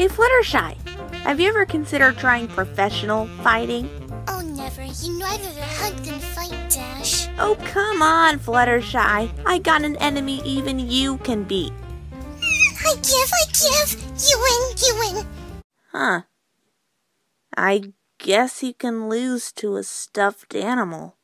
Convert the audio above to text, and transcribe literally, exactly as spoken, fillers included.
Hey Fluttershy, have you ever considered trying professional fighting? Oh, never. You know I'd rather hug than fight, Dash. Oh, come on, Fluttershy. I got an enemy even you can beat. I give, I give. You win, you win. Huh. I guess you can lose to a stuffed animal.